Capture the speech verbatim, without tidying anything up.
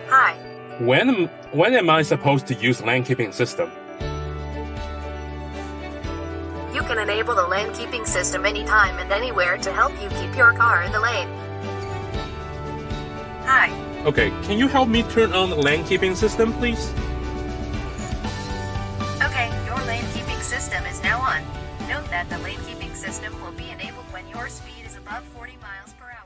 Hi. When, am- when am I supposed to use lane keeping system? You can enable the lane keeping system anytime and anywhere to help you keep your car in the lane. Hi. Okay, can you help me turn on the lane keeping system, please? Okay, your lane keeping system is now on. Note that the lane keeping system will be enabled when your speed is above forty miles per hour.